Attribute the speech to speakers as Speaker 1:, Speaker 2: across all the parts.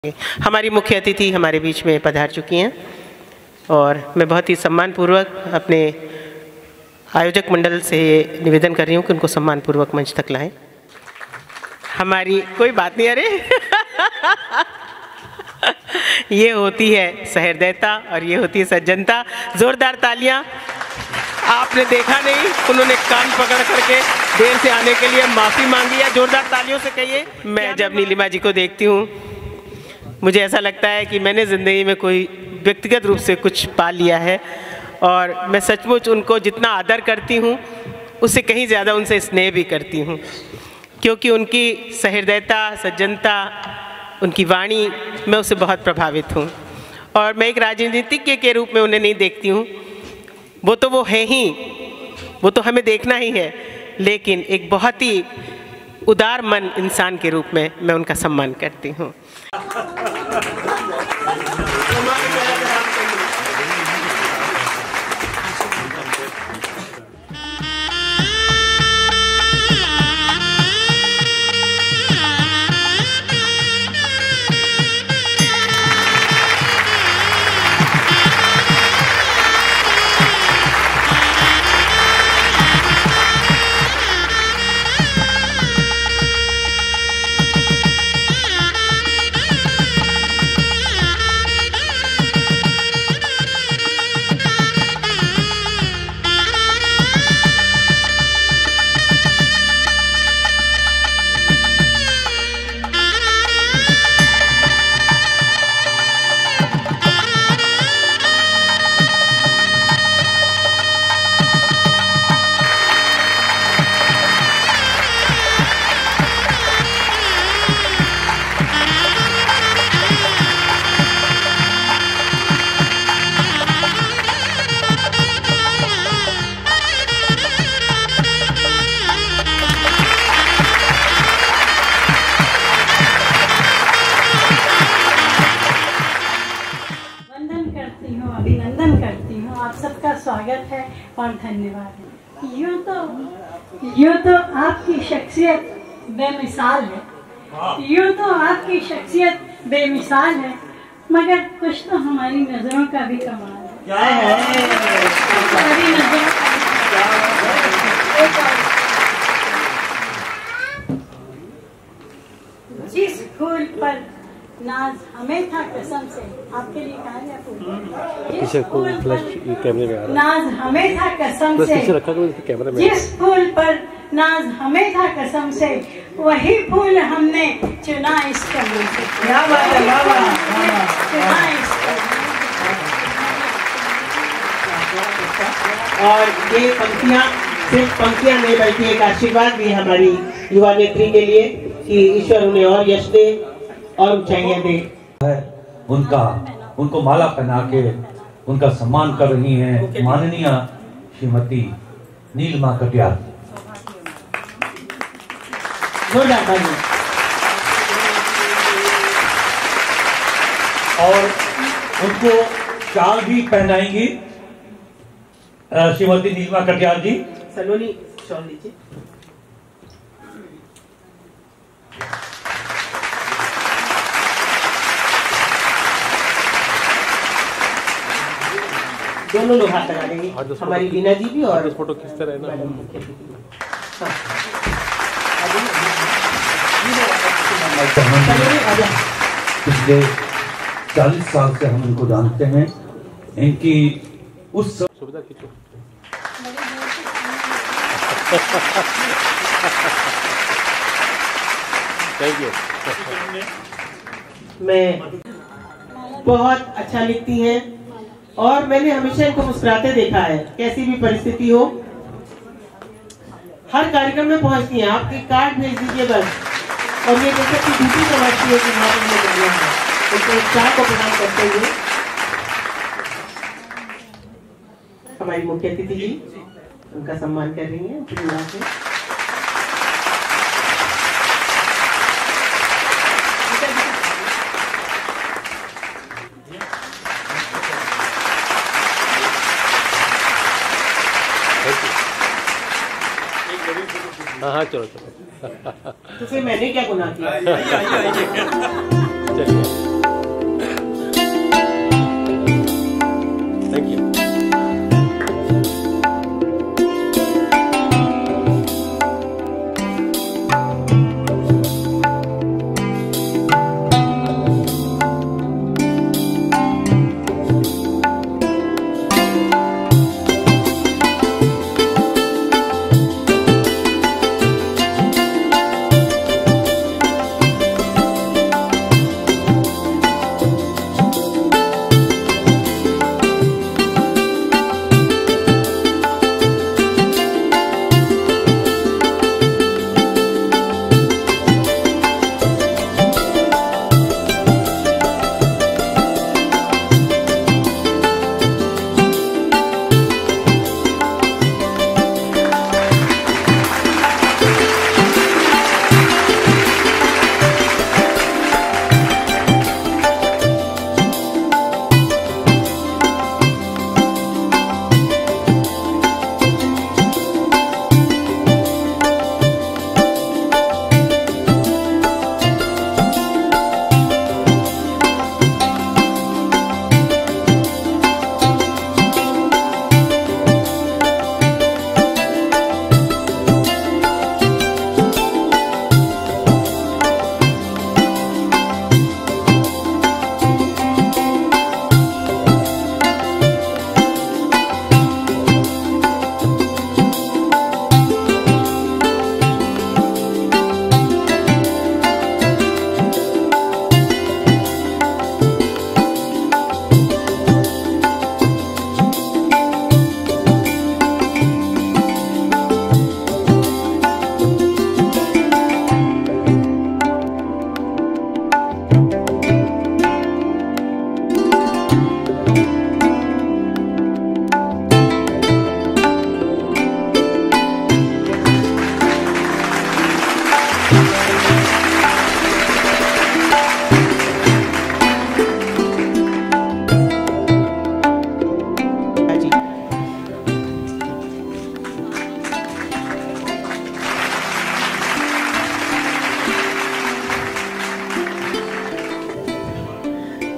Speaker 1: हमारी मुख्य अतिथि हमारे बीच में पधार चुकी हैं और मैं बहुत ही सम्मानपूर्वक अपने आयोजक मंडल से निवेदन कर रही हूँ कि उनको सम्मानपूर्वक मंच तक लाएं। हमारी कोई बात नहीं, अरे ये होती है सहृदयता और ये होती है सज्जनता। जोरदार तालियां। आपने देखा नहीं, उन्होंने कान पकड़ करके देर से आने के लिए माफ़ी मांगी है। जोरदार तालियों से कहिए। मैं जब नीलिमा जी को देखती हूँ मुझे ऐसा लगता है कि मैंने ज़िंदगी में कोई व्यक्तिगत रूप से कुछ पा लिया है और मैं सचमुच उनको जितना आदर करती हूँ उससे कहीं ज़्यादा उनसे स्नेह भी करती हूँ, क्योंकि उनकी सहृदयता, सज्जनता, उनकी वाणी, मैं उससे बहुत प्रभावित हूँ। और मैं एक राजनीतिज्ञ के रूप में उन्हें नहीं देखती हूँ, वो तो वो है ही, वो तो हमें देखना ही है, लेकिन एक बहुत ही उदार मन इंसान के रूप में मैं उनका सम्मान करती हूँ।
Speaker 2: अभिनंदन करती हूँ। आप सबका स्वागत है और धन्यवाद है। यूँ तो आपकी शख्सियत बेमिसाल है, यूँ तो आपकी शख्सियत बेमिसाल है, मगर कुछ तो हमारी नज़रों का भी कमाल है। हमारी नज़रों जिस फूल पर नाज हमें था कसम से, आपके लिए कहा गया फूल, जिस फूल पर नाज हमें था कसम से, जिस फूल पर नाज हमें था कसम से, वही फूल हमने चुना इस कदम से। चुना इस
Speaker 1: और ये पंक्तियाँ सिर्फ पंक्तियाँ नहीं बल्कि एक आशीर्वाद भी हमारी युवा नेत्री के लिए कि ईश्वर उन्हें और यश दे और ऊंचाइयां दे।
Speaker 3: उनको माला पहना के उनका सम्मान कर रही हैं माननीय श्रीमती नीलिमा कटियार। और उनको शाल भी पहनाएंगी श्रीमती नीलिमा कटियार जी।
Speaker 1: सलोनी शॉल लीजिए। दोनों लोग हाथ लगा देंगे, हमारी लीना जी भी और फोटो खींचते रहना।
Speaker 3: पिछले 40 साल से हम इनको जानते हैं, इनकी उस सुविधा खींचो।
Speaker 1: Thank you. मैं बहुत अच्छा लिखती हैं और मैंने हमेशा इनको मुस्कुराते देखा है, कैसी भी परिस्थिति हो। हर कार्यक्रम में पहुंचती हैं, आपके कार्ड भेज दीजिए बस, और ये जैसे कि ड्यूटी समझती है कि वहाँ पर हमें जाना है, उनके उत्साह को प्रदान करते हुए हमारी मुख्य अतिथि जी उनका सम्मान कर रही है।
Speaker 4: हाँ चलो चलो।
Speaker 1: तो फिर मैंने क्या गुनाह किया?
Speaker 4: चलिए।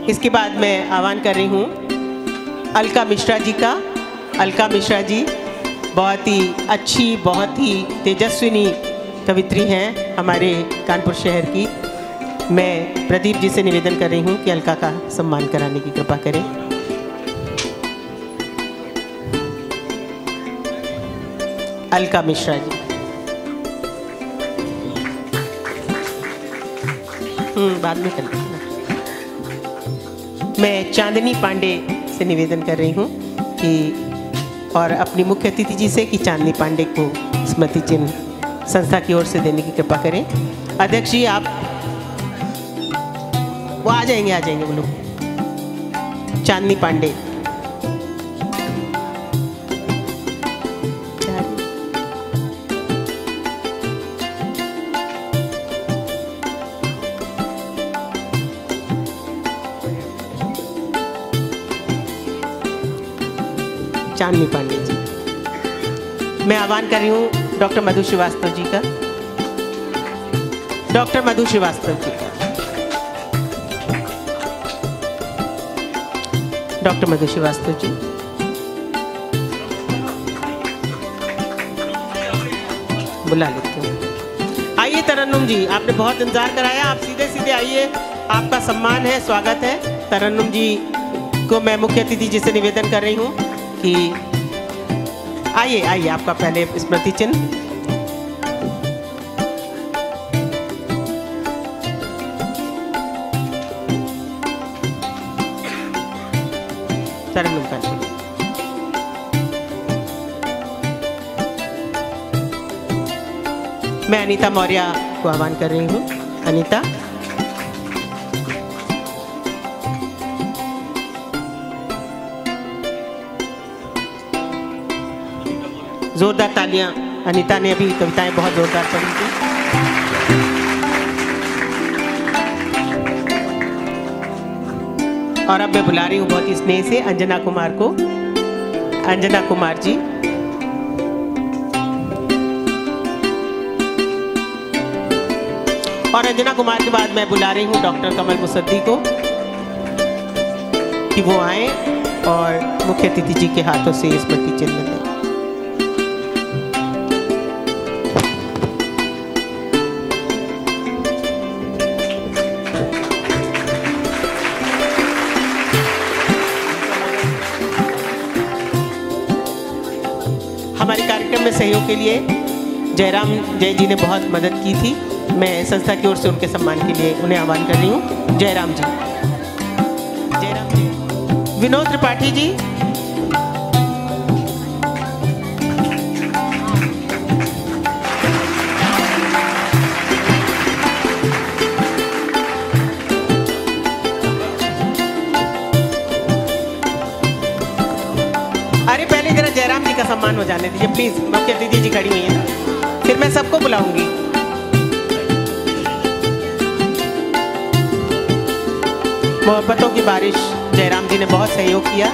Speaker 1: इसके बाद मैं आह्वान कर रही हूँ अलका मिश्रा जी का। अलका मिश्रा जी बहुत ही अच्छी, बहुत ही तेजस्विनी कवित्री हैं हमारे कानपुर शहर की। मैं प्रदीप जी से निवेदन कर रही हूँ कि अलका का सम्मान कराने की कृपा करें। अलका मिश्रा जी। बाद में कर लेंगे। मैं चांदनी पांडे से निवेदन कर रही हूँ कि और अपनी मुख्य अतिथि जी से कि चांदनी पांडे को स्मृति चिन्ह संस्था की ओर से देने की कृपा करें। अध्यक्ष जी आप वो आ जाएंगे वो लोग। चांदनी पांडे। चांदनी पांडे जी। मैं आह्वान कर रही हूँ डॉक्टर मधु श्रीवास्तव जी का। डॉक्टर मधु श्रीवास्तव जी। डॉक्टर मधु श्रीवास्तव जी। बुला लेते हैं। आइए तरन्नुम जी, आपने बहुत इंतजार कराया, आप सीधे सीधे आइए, आपका सम्मान है, स्वागत है। तरन्नुम जी को मैं मुख्य अतिथि जी से निवेदन कर रही हूँ कि आइए आपका पहले स्मृति चिन्ह। तरन्नुम का मैं अनीता मौर्य को आह्वान कर रही हूँ। अनीता। जोरदार तालियां। अनीता ने अभी कविताएं बहुत जोरदार पढ़ी थी। और अब मैं बुला रही हूँ बहुत ही स्नेह से अंजना कुमार को। अंजना कुमार जी। और अंजना कुमार के बाद मैं बुला रही हूँ डॉक्टर कमल मुसद्दी को कि वो आए और मुख्य अतिथि जी के हाथों से स्मृति चिन्ह दें। हमारे कार्यक्रम में सहयोग के लिए जयराम जय जी ने बहुत मदद की थी। मैं संस्था की ओर से उनके सम्मान के लिए उन्हें आह्वान कर रही हूँ। जयराम जी। जयराम जी। विनोद त्रिपाठी जी। अरे पहले जरा जयराम जी का सम्मान हो जाने दीजिए प्लीज। मुख्य अतिथि जी खड़ी हुई है ना, फिर मैं सबको बुलाऊंगी। मोहब्बतों की बारिश जयराम जी ने बहुत सहयोग किया।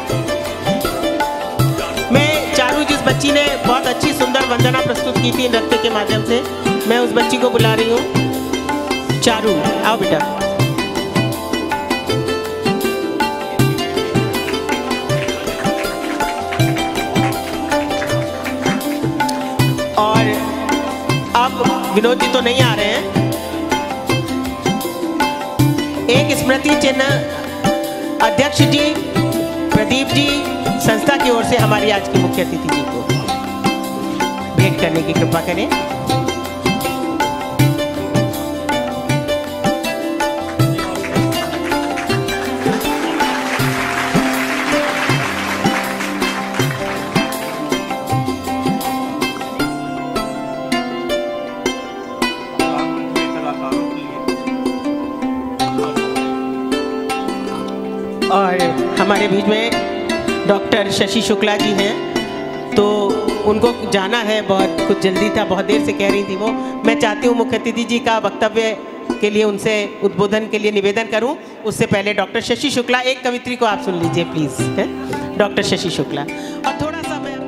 Speaker 1: मैं चारू, जिस बच्ची ने बहुत अच्छी सुंदर वंदना प्रस्तुत की थी नृत्य के माध्यम से, मैं उस बच्ची को बुला रही हूँ। चारू आओ बेटा। और अब विनोद जी तो नहीं आ रहे हैं। एक स्मृति चिन्ह अध्यक्ष जी प्रदीप जी संस्था की ओर से हमारी आज की मुख्य अतिथि जी को भेंट करने की कृपा करें। और हमारे बीच में डॉक्टर शशि शुक्ला जी हैं, तो उनको जाना है, बहुत कुछ जल्दी था, बहुत देर से कह रही थी वो। मैं चाहती हूँ मुख्य अतिथि जी का वक्तव्य के लिए उनसे उद्बोधन के लिए निवेदन करूँ। उससे पहले डॉक्टर शशि शुक्ला, एक कवित्री को आप सुन लीजिए प्लीज़, है डॉक्टर शशि शुक्ला। और थोड़ा सा मैं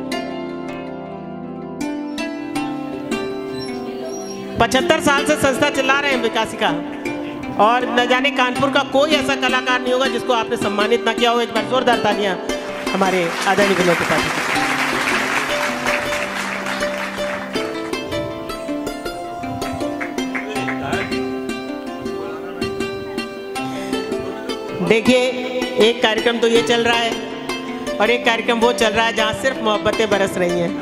Speaker 1: 75 साल से संस्था चला रहे हैं विकासिका, और न जाने कानपुर का कोई ऐसा कलाकार नहीं होगा जिसको आपने सम्मानित ना किया हो। एक बार जोरदार तालियां हमारे आदरणीय विनोद त्रिपाठी जी। देखिए, एक कार्यक्रम तो ये चल रहा है और एक कार्यक्रम वो चल रहा है जहां सिर्फ मोहब्बतें बरस रही हैं।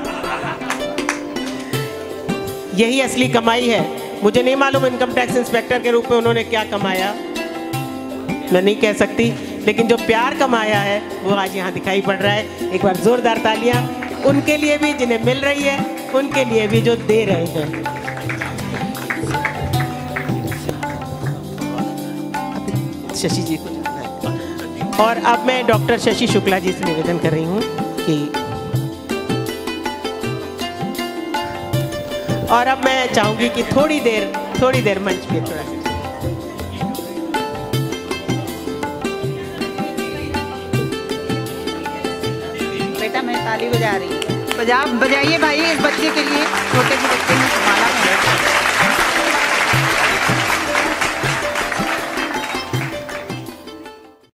Speaker 1: यही असली कमाई है। मुझे नहीं मालूम इनकम टैक्स इंस्पेक्टर के रूप में उन्होंने क्या कमाया, मैं नहीं कह सकती, लेकिन जो प्यार कमाया है वो आज यहाँ दिखाई पड़ रहा है। एक बार जोरदार तालियां उनके लिए भी जिन्हें मिल रही है, उनके लिए भी जो दे रहे हैं। शशि जी को जानना है। और अब मैं डॉक्टर शशि शुक्ला जी से निवेदन कर रही हूँ कि, और अब मैं चाहूंगी कि थोड़ी देर मंच पे थोड़ा सा
Speaker 5: बेटा, मैं ताली बजा रही हूँ। बजाइए भाई इस बच्चे के लिए, छोटे से बच्चे में माला में।